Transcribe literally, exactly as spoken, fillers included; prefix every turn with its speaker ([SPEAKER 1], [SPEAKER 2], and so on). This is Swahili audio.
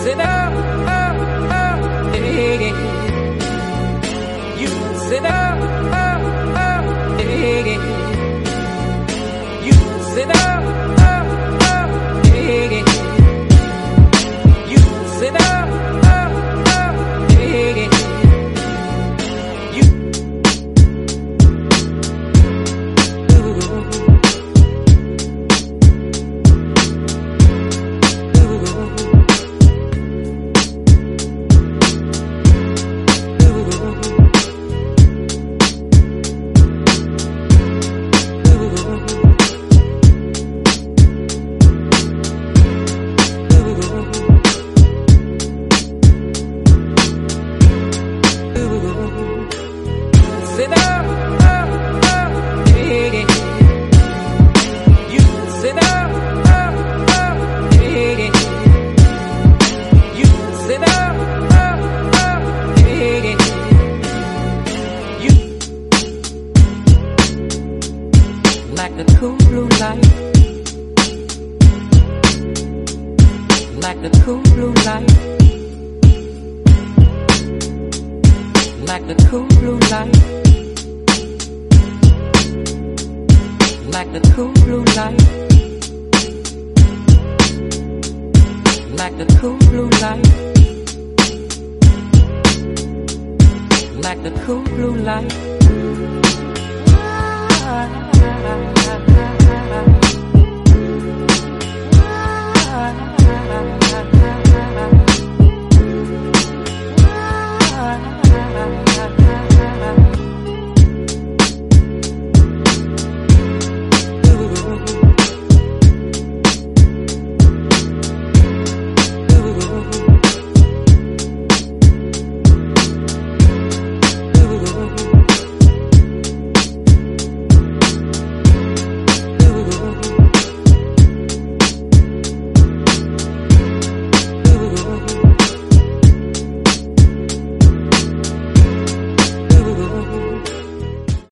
[SPEAKER 1] said, oh, oh, oh, hey. You said, oh, oh, oh, hey. You said, oh, oh, oh, hey. You said, oh, oh, oh, hey. Like the cool blue light, like the cool blue light, like the cool blue light, like the cool blue light, like the cool blue light, like the cool blue light.